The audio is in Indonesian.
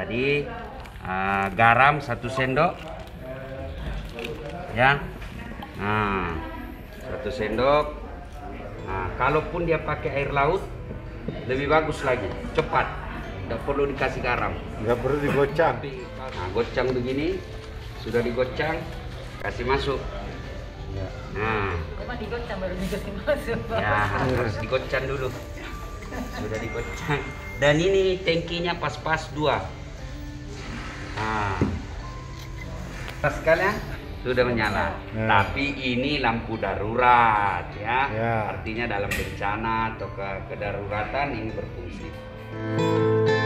Jadi garam 1 sendok ya. Nah, 1 sendok. Nah, kalaupun dia pakai air laut lebih bagus lagi, cepat, tidak perlu dikasih garam, nggak perlu digocang. Nah, gocang begini, sudah digocang, kasih masuk. Nah, digocang baru dikasih masuk. ya harus digocang dulu, sudah digocang. Dan ini tangkinya pas-pas 2. Nah, pas sekalian sudah menyala. Tapi ini lampu darurat ya. Artinya dalam bencana atau kedaruratan ini berfungsi.